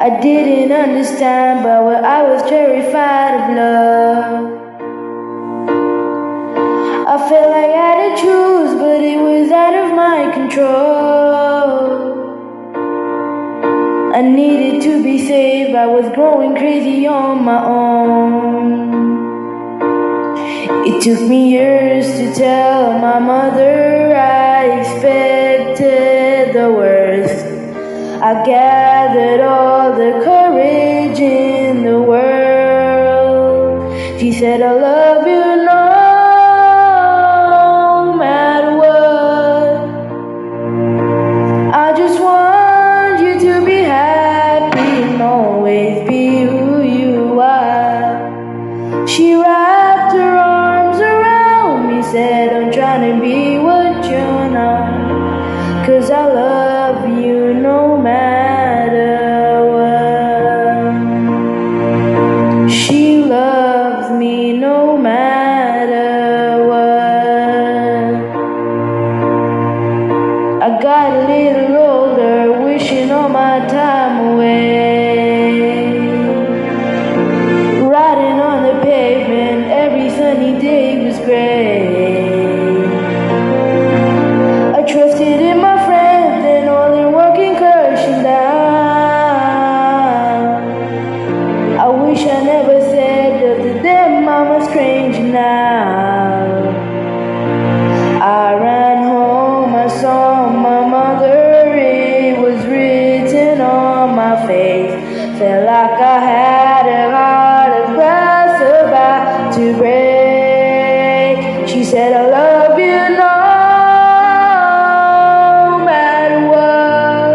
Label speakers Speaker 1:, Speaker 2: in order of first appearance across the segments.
Speaker 1: I didn't understand, but I was terrified of love. I felt like I had to choose, but it was out of my control. I needed to be saved, I was growing crazy on my own. It took me years to tell my mother I expected the worst. I gathered all the courage in the world. She said, I love you no matter what. I just want you to be happy and always be who you are. She wrapped her arms around me, said, I'm trying to be what you're not, 'cause I love you no matter what. She loves me no matter what. I got a little older, wishing all my time away, riding on the pavement, every sunny day was great. I trusted in my friends and all their working crashing down. I wish I never said that to them I'm a stranger now. I ran home, I saw my mother, it was written on my face. Felt like I had a heart of glass about to break. She said, I love you no matter what.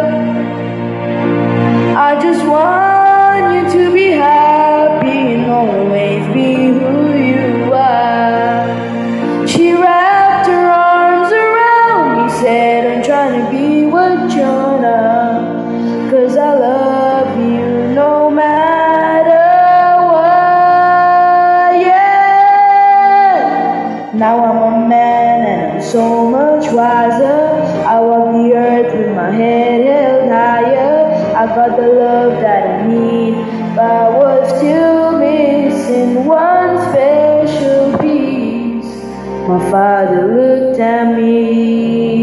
Speaker 1: I just want you to be happy and always be who you are. She wrapped her arms around me, said, I'm trying to be what you're not, 'cause I love you no matter what. Yeah. Now I'm a man and I'm so much wiser. I walk the earth with my head held higher. I got the love that I need, but I was still missing one special piece. My father looked at me